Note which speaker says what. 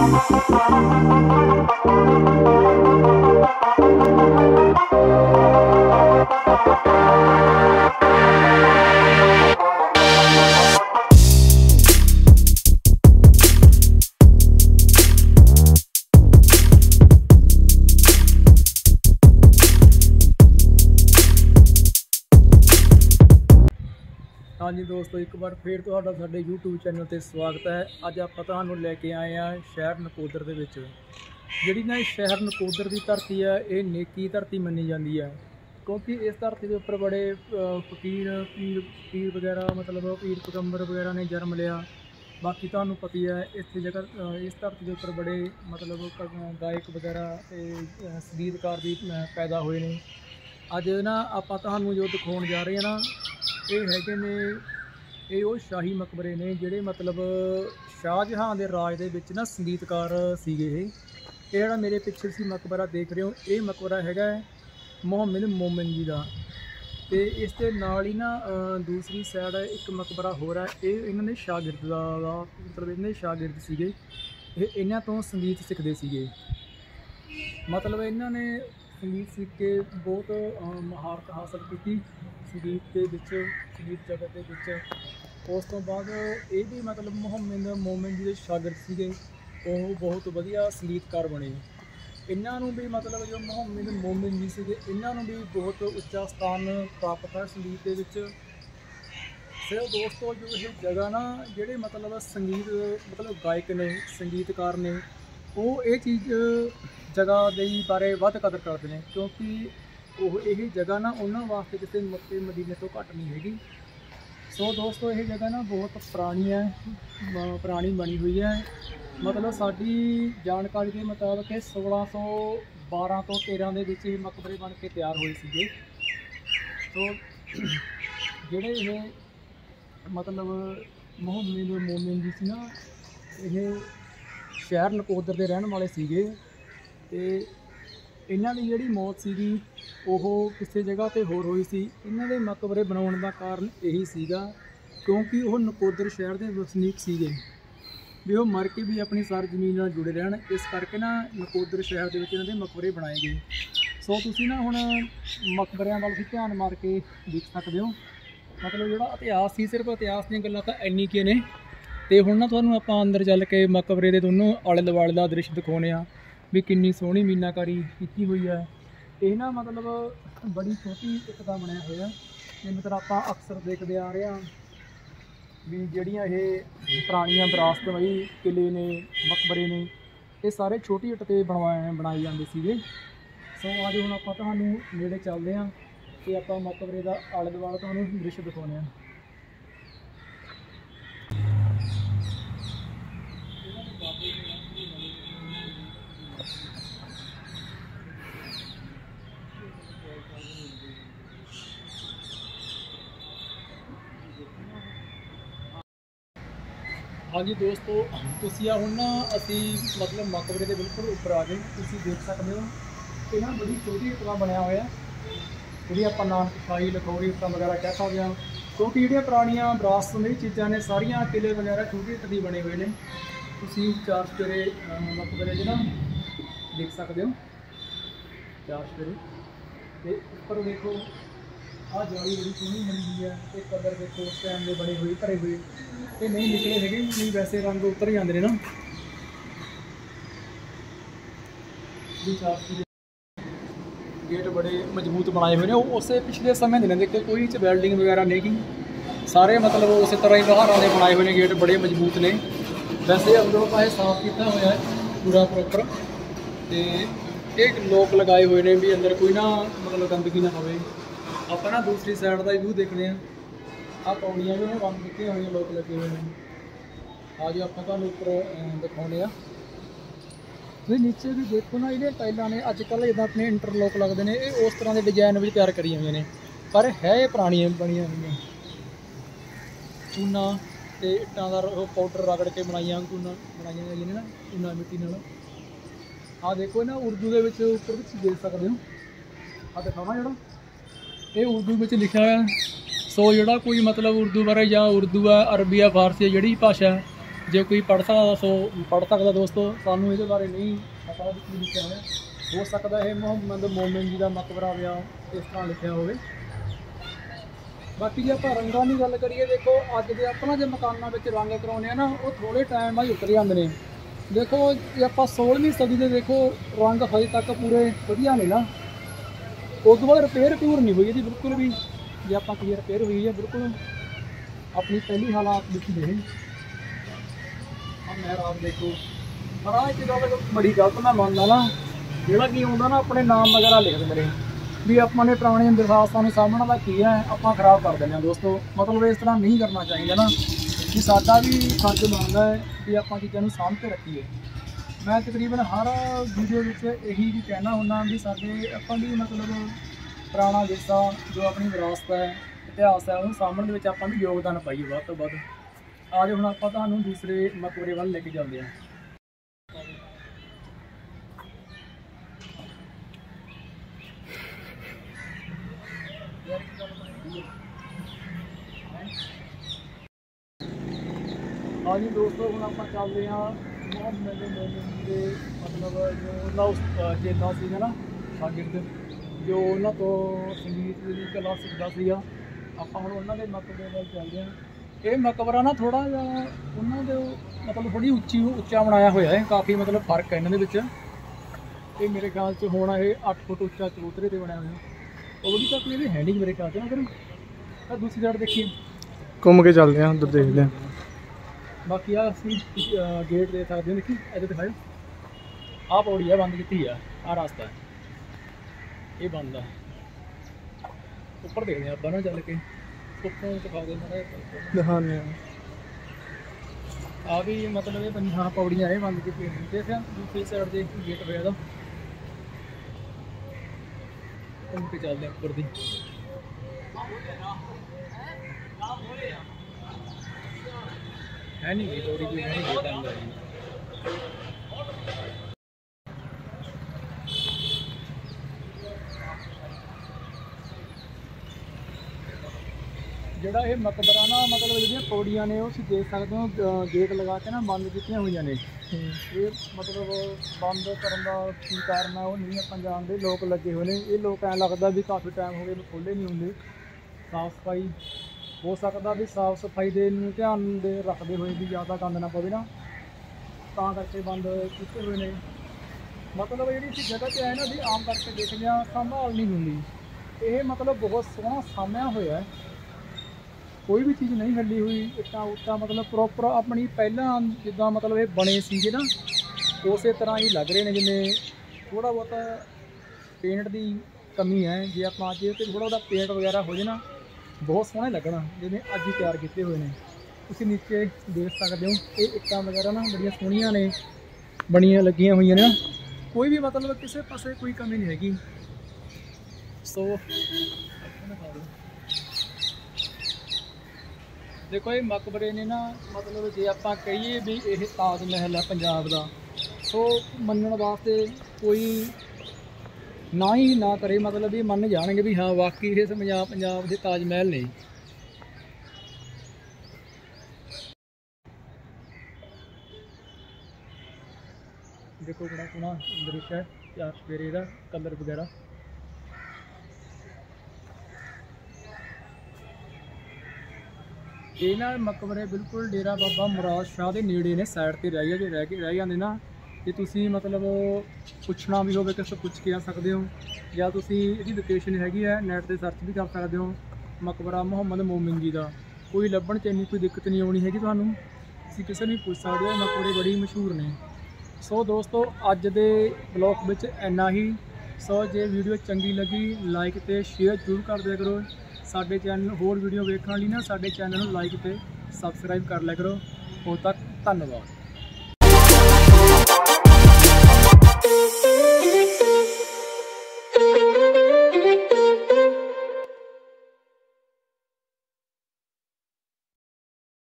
Speaker 1: हाँ जी दोस्तों, एक बार फिर तुहाडा साडे यूट्यूब चैनल ते स्वागत है। अज आपां तुहानूं लैके आए हैं शहर नकोदर दे विच। जिहड़ी ना शहर नकोदर की धरती है, ये नेकी धरती मन्नी जाती है, क्योंकि इस धरती के उपर बड़े फकीर पीर वगैरह मतलब पीर पैगंबर वगैरह ने जन्म लिया। बाकी तुहानूं पता ही है इस जगह इस धरती के उपर बड़े मतलब गायक वगैरह संगीतकार भी पैदा हुए ने। अज ना आपां तुहानूं जो दिखाउण जा रहे हैं ना, ये हैगे ने ये वो शाही मकबरे ने जिहड़े मतलब शाहजहां दे राज दे विच ना संगीतकार सीगे। ये जिहड़ा मेरे पिछे सी मकबरा देख रहे हो, ये मकबरा हैगा मुहम्मद मोमिन जी का। तो इस दे नाल ही ना दूसरी साइड एक मकबरा होर है, ये इन्हां दे शागिर्द दा मतलब इन्हां दे शागिर्द सीगे। ये इन्हां तो संगीत सिखदे सीगे, मतलब इन्हां ने संगीत सीख के बहुत महारत हासिल की संगीत के विच, संगीत जगत के विच। उस तो बाद ये भी मतलब मुहम्मद मोमिन जी के शागिर्द सीगे, वो बहुत वधिया संगीतकार बने। इन्हों भी मतलब जो मुहम्मद मोमिन जी सीगे, इन्हों भी बहुत उच्चा स्थान प्राप्त है संगीत के विच। सिर्फ दोस्तों जो ये जगह ना जिहड़े मतलब संगीत मतलब गायक ने संगीतकार ने, वो ये चीज़ जगह के बारे वध कदर करते हैं, क्योंकि वो यही जगह ना उन्होंने वास्ते किसी मक्के मदीने तो घट नहीं हैगी। सो दोस्तों ये जगह ना बहुत पुरानी है, पुरानी बनी हुई है। मतलब साड़ी जानकारी के मुताबिक 1612 तो 13 के विच मकबरे बन के तैयार हुए थे। तो जिहड़े ये मतलब मुहम्मद मोमिन जी सी ना, ये शहर नकोदर के रहने वाले सीगे। ते इन्हां दी जिहड़ी मौत सीगी वो किसी जगह पर होर हुई सी। इन्हां दे मकबरे बनाउण दा कारण यही सीगा क्योंकि वो नकोदर शहर के वसनीक सीगे, भी वो मर के भी अपनी सारी जमीन नाल जुड़े रहन। इस करके ना नकोदर शहर के इन्हां दे मकबरे बनाए गए। सो तुसीं ना हुण मकबरियां वाल ध्यान मार के देख सकते हो। मतलब जिहड़ा इतिहास सी, सिर्फ इतिहास दीयां गल्लां तां इन्नी कि ने। ते हुण ना तुहानूं आपां अंदर चल के मकबरे दे दोनों आले दुआले दा दृश दिखाउने आ भी किन्नी सोहनी मीनाकारी की हुई है। ये ना मतलब बड़ी छोटी एक दा बनया होया, जिवें तरह आपां अक्सर देखते आ रहे हैं भी जिहड़ियां ये पुरानियां विरासत वही किले ने मकबरे ने, ये सारे छोटी इट ते बनाए जाते सीगे। सो अज हुण आपां तुहानूं नेड़े चलदे हां ते आपां मकबरे दा आले दुआले तुहानूं दृश्य दिखाउने आ। हाँ जी दोस्तों, तुसीं आ हुण ना असीं मतलब मकबरे के बिल्कुल उपर आ गए। तुसीं देख सकते हो कि ना बड़ी छोटी इट्टां बनया होया, जिहड़ी आपां नानकशाही लखौरी इट्टां वगैरह कह सकते हैं, क्योंकि जिहड़ियां पुरानियां विरासत दी चीज़ां ने सारियां किले वगैरह छोटी इट्ट दी बने हुए हैं। तुसीं चार चफेरे मकबरे च ना देख सकते हो, चार चफेरे ते उपर देखो आ जाली बड़ी सोहनी बनी हुई है। ये कलर देखो उस टाइम के बने हुए भरे हुए, ये नहीं निकले है, नहीं वैसे रंग उतर जाते हैं ना। गेट बड़े मजबूत बनाए हुए हैं, उस पिछले समय नहीं देखे कोई वेल्डिंग वगैरह नहीं की, सारे मतलब उस तरह ही बहारों के बनाए हुए हैं। गेट बड़े मजबूत ने, वैसे अंदरों पासे साफ किया हुआ है पूरा प्रॉपर। तो एक लोक लगाए हुए हैं भी अंदर कोई ना मतलब गंदगी ना हो। आप ना दूसरी साइड का व्यू देखते हैं, आ पौड़ियाँ भी बंद कीतियां हुई, लोक लगे हुए हैं। आज आप उपर दिखाने आ, तो नीचे भी देखो ना, ये टाइलों ने अजकल जिदा अपने इंटरलॉक लगते हैं, ये उस तरह के डिजाइन भी तैयार करी हुई ने, पर है ये पुरानियां बनिया हुई चूना तो इट्टां का पाउडर रगड़ के बनाइया बनाई गई ने ना चूना मिट्टी नाल। आ देखो ना उर्दू के उपर देख सकते हो, आ दिखावा जो ये उर्दू में लिखा है। सो जोड़ा कोई मतलब उर्दू बारे या उर्दू है अरबी है फारसी है जी भाषा है, जे कोई पढ़ सकता सो पढ़ सकता दोस्तों, सानू ये बारे नहीं पता भी लिखा है। हो सकता है मुहम्मद मोमिन जी का मकबरा व्या इस तरह लिखा हो। बाकी जो आप रंगों की गल करिए, देखो अज के अपना जो मकानों में रंग कराने ना वो थोड़े टाइम बाद उतर जाते हैं। देखो जो आप 16वीं सदी के देखो रंग हजे तक पूरे वधिया ने ना, उस तो बाद रिपेयर प्यूर नहीं हुई जी बिल्कुल भी। जो आप रिपेयर हुई है बिल्कुल अपनी पहली हालात में महराब देखो। महाराज एक गल बड़ी गलत मैं मानना ना, जोड़ा कि आता ना अपने नाम वगैरह लिख देंगे भी अपने पुराने विरासतां सामने का की है आप खराब कर दें दोस्तों। मतलब इस तरह नहीं करना चाहिए ना, कि साडा भी फर्ज बनता है कि आप चीज़ों सामभ के रखिए। मैं तकरीबन हर वीडियो यही भी कहना होना भी साडे आपां भी मतलब पुराना विरसा जो अपनी विरासत है इतिहास है उन्हें सामने के आपां भी योगदान पाइए वध तो वध। आज हुण आपां तुहानूं दूसरे मकबरे वाल लेके चलते हैं। हाँ जी दोस्तों, हम आप चल रहे हैं मुहम्मद मोमिन के मतलब जो चेला सीगा ना शागिर्द जो उन्होंने तो संगीत की कला सीखता सीगा। आप उन्होंने मकबरे वाल चलते हैं। ये मकबरा ना थोड़ा जिहा उन्होंने मतलब थोड़ी उच्चा बनाया हुआ है, काफ़ी मतलब फर्क है इन्होंने विच। ये मेरे ख्याल से होना ये 8 फुट उच्चा चबूतरे से बनाया हुआ। और तक ये है नहीं मेरे ख्याल से ना। फिर दूसरी साइड देखिए
Speaker 2: घूम के चलते हैं, उधर देखते हैं।
Speaker 1: बाकी गेट दे सकते हो, देखिए इधर दिखाओ आ पौड़ी है बंद की है, आ रास्ता है ये बंद है। ऊपर देखते हैं आप ना चल के ऊपर दिखा देना
Speaker 2: दिखाने
Speaker 1: आ भी मतलब ये 50 पौड़ियाँ है बंद की। देखिए दूसरी साइड से गेट पे घूम के चलते हैं ऊपर दी। है नहीं पौड़ी कोई है नहीं बंद है। ਜਿਹੜਾ ਇਹ ਮਕਬਰਾ ਨਾ मतलब ਜਿਹੜੀਆਂ ਪੌੜੀਆਂ ਨੇ ਉਹ ਤੁਸੀਂ ਦੇਖ ਸਕਦੇ ਹੋ ਗੇਟ ਲਗਾ ਕੇ ਨਾ ਬੰਦ ਕੀਤੀਆਂ ਹੋਈਆਂ ਨੇ। ਇਹ मतलब ਬੰਦ ਕਰਨ ਦਾ ਕੀ ਕਾਰਨ ਆ ਉਹ ਨਹੀਂ ਆਪਾਂ ਜਾਣਦੇ। ਲੋਕ ਲੱਗੇ ਹੋਏ ਨੇ, ਇਹ ਲੋਕ ਐਂ ਲੱਗਦਾ ਵੀ ਕਾਫੀ ਟਾਈਮ ਹੋ ਗਏ ਖੋਲ੍ਹੇ ਨਹੀਂ ਹੁੰਦੇ। ਸਾਫ਼ ਸਫਾਈ हो सकता भी साफ सफाई के ध्यान दे रखते हुए भी ज़्यादा गंद ना पवे ना, तां करके बंद किए हुए ने। मतलब जी जगह तो है ना भी आम करके देखते हैं संभाल नहीं होंगी। ये मतलब बहुत सोहना सामया होया है, कोई भी चीज़ नहीं हली हुई इट्टा उत्ता मतलब प्रॉपर अपनी पहला जिदा मतलब ये बने सीगे ना उस तरह ही लग रहे हैं। जिन्हें थोड़ा बहुत पेंट की कमी है, जे आप थोड़ा बहुत पेंट वगैरह हो जाए ना बहुत सोहने लगना। जिन्हें अज ही तैयार किए हुए हैं, तुसीं नीचे देख सकते हो। ये इट्टां वगैरह ना बड़िया सोहनियां ने बनिया लगियां हुई ने, कोई भी मतलब किसी पासे कोई कमी नहीं हैगी। सो देखो ये मकबरे ने ना मतलब जे आप कहिए भी ये ताज महल है पंजाब का, सो मनण वास्ते कोई ना ही ना करे मतलब भी मन जाएंगे भी हाँ वाकई ये पंजाब के ताज महल ने। देखो बड़ा सोहना दृश्य है चार सवेरे का कलर वगैरह। ये ना मकबरे बिल्कुल डेरा बाबा मुराद शाह के नेड़े ने, साइड पर रह जाते ना। जे तुसी मतलब पुछना भी होवे किस पुछ के आ सकते हो, या तुसी इहदी लोकेशन हैगी है नैट ते सर्च भी कर सकते हो मकबरा मुहम्मद मोमिन जी का। कोई लभण च इन्नी कोई दिक्कत नहीं आनी हैगी तुहानूं, तुसी किसी भी पुछ सकते हो। मकबरे बड़ी मशहूर ने। सो दोस्तों अज दे ब्लॉग विच इन्ना ही। सो जे वीडियो चंगी लगी लाइक ते शेयर जरूर कर दिया करो। साडे चैनल होर वीडियो वेखण लई ना साडे चैनल नूं लाइक ते सबसक्राइब कर लिया करो। उद तक धन्नवाद।